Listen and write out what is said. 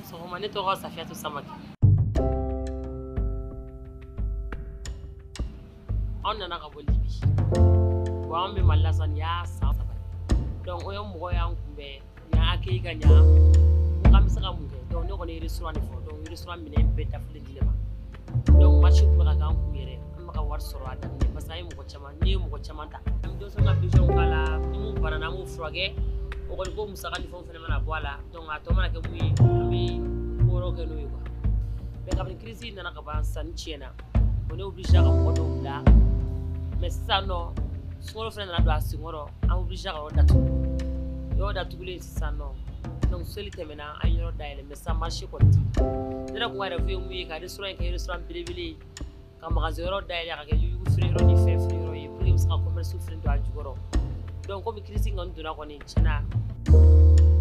sɔgɔma ne tɔgɔ Safiyatu Samake. An nana ka bɔ Libi. Bon an bɛ Mali la sisan nin y'a san 3 ye. Donc o ye mɔgɔ y'an kunbɛn nin y'a accueilli ka ɲa n k'an bɛ se ka mun kɛ donc ne kɔni ye restaurant de fɔ donc restaurant minɛn bɛɛ dafalen di ne ma donc marché tun bɛ ka k'an kun yɛrɛ an bɛ ka wari sɔrɔ a daminɛ parce que an ye mɔgɔ caman ne ye mɔgɔ caman ta an bɛ denmisɛnw ka pension k'a la ni mun banana an b'o furakɛ o kɔni ko musaka ni fɛnw fana mana bɔ a la donc a tɔ mana kɛ mun ye an bɛ ko wɛrɛw kɛ n'o ye quoi mais kabini crise nana ka ban sanni tiɲɛna on est obligé ka mɔgɔ dɔw bila mais sisan nɔ sunkalo fana nana don a senkɔrɔ an obligé ka yɔrɔ datugu yɔrɔ datugulen sisan nɔ donc seli tɛmɛna an yɔrɔ dayɛlɛ mais sisan marché kɔni tɛ ne yɛrɛ kun ka rêve ye mun ye ka restaurant kɛ restaurant belebele ka magasin yɔrɔ dayɛlɛ ka kɛ yugu feere yɔrɔ ni fɛn feere yɔrɔ ye pour que n bɛ se ka commerce feere don a jukɔrɔ donc komi crise kɔni donna kɔni tiɲɛna